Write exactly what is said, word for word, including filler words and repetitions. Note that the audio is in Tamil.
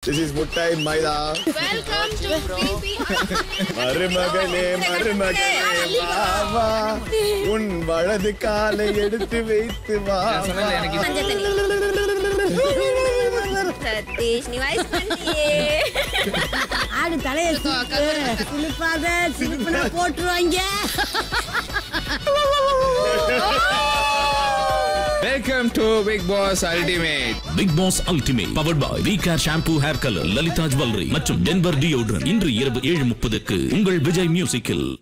This is Muttai Maida. Welcome to P P. மருமகளே மருமகளே வா வா உன் வலது காலை எடுத்து வைத்து வா. சதீஷ் நீ வாய்ஸ் பண்ணியே. ஆடு தலையை சிலிப்பாத சிலிப்புனா போட்டுருவாங்க. Welcome to Big Boss Ultimate. Big Boss Ultimate powered by V Care Shampoo Hair Color, Lalita Jewelry மற்றும் Denver Deodorant. இன்று இரவு ஏழு முப்பதுக்கு உங்கள் விஜய் மியூசிக்கில்.